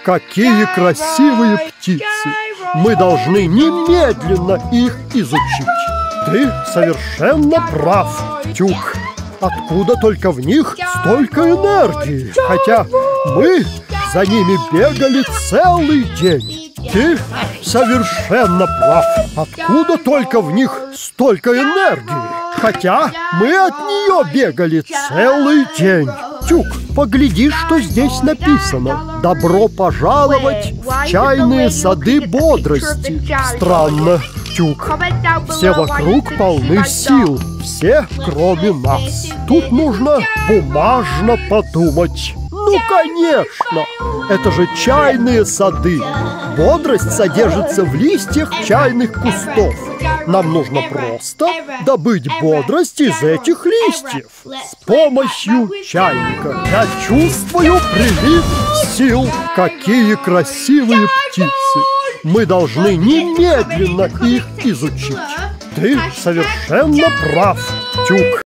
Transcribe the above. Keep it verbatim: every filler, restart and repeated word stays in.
Какие красивые птицы! Мы должны немедленно их изучить. Ты совершенно прав, Тюк. Откуда только в них столько энергии? Хотя мы за ними бегали целый день. Ты совершенно прав. Откуда только в них столько энергии? Хотя мы от нее бегали целый день. Тюк, погляди, что здесь написано. Добро пожаловать в чайные сады бодрости. Странно, Тюк. Все вокруг полны сил. Все, кроме нас. Тут нужно бумажно подумать. Ну, конечно! Это же чайные сады. Бодрость содержится в листьях чайных кустов. Нам нужно просто добыть бодрость из этих листьев с помощью чайника. Я чувствую прилив сил. Какие красивые птицы! Мы должны немедленно их изучить. Ты совершенно прав, Тюк.